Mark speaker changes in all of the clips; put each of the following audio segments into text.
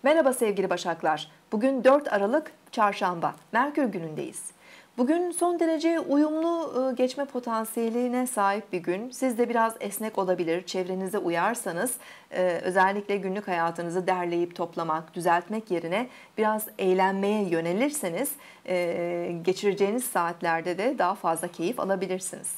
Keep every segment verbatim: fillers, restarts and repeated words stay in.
Speaker 1: Merhaba sevgili Başaklar. Bugün dört Aralık Çarşamba, Merkür günündeyiz. Bugün son derece uyumlu e, geçme potansiyeline sahip bir gün. Siz de biraz esnek olabilir. Çevrenize uyarsanız e, özellikle günlük hayatınızı derleyip toplamak, düzeltmek yerine biraz eğlenmeye yönelirseniz e, geçireceğiniz saatlerde de daha fazla keyif alabilirsiniz.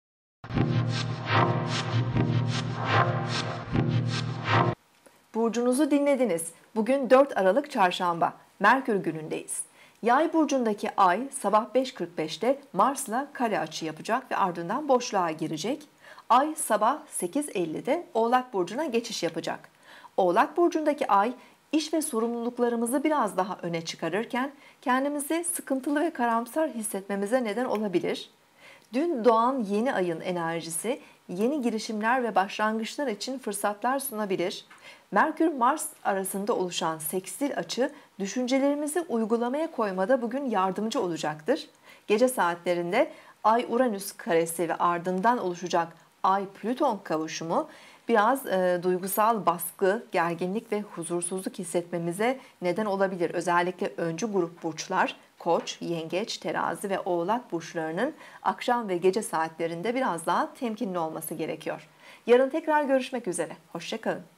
Speaker 1: Burcunuzu dinlediniz. Bugün dört Aralık Çarşamba, Merkür günündeyiz. Yay burcundaki ay sabah beş kırk beşte Mars'la kare açı yapacak ve ardından boşluğa girecek. Ay sabah sekiz ellide Oğlak burcuna geçiş yapacak. Oğlak burcundaki ay iş ve sorumluluklarımızı biraz daha öne çıkarırken kendimizi sıkıntılı ve karamsar hissetmemize neden olabilir. Dün doğan yeni ayın enerjisi yeni girişimler ve başlangıçlar için fırsatlar sunabilir. Merkür-Mars arasında oluşan sekstil açı düşüncelerimizi uygulamaya koymada bugün yardımcı olacaktır. Gece saatlerinde Ay-Uranüs karesi ve ardından oluşacak Ay-Plüton kavuşumu biraz e, duygusal baskı, gerginlik ve huzursuzluk hissetmemize neden olabilir. Özellikle öncü grup burçlar Koç, Yengeç, Terazi ve Oğlak burçlarının akşam ve gece saatlerinde biraz daha temkinli olması gerekiyor. Yarın tekrar görüşmek üzere. Hoşça kalın.